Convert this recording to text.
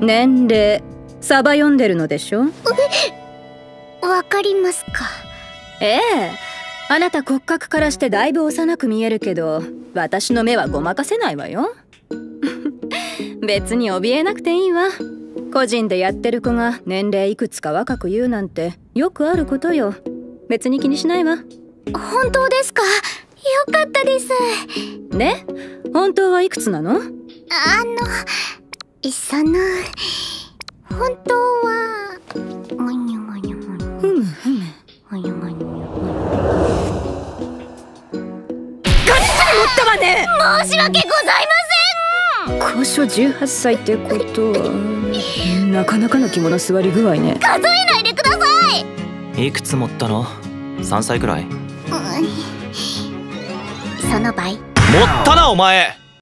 年齢サバ読んでるのでしょ。 わかりますか？ ええ、あなた骨格からしてだいぶ幼く見えるけど、私の目はごまかせないわよ。別に怯えなくていいわ。個人でやってる子が年齢いくつか若く言うなんてよくあることよ。別に気にしないわ。 本当ですか？よかったです。 ね、本当はいくつなの？ 本当はもにゅもにゅもにゅふむふむもにゅもにゅもにゅ。 ガッツリ持ったわね。 申し訳ございません。 高所18歳ってことはなかなかの肝の座り具合ね。 数えないでください。 いくつ持ったの？3歳くらい？ その倍。 持ったなお前。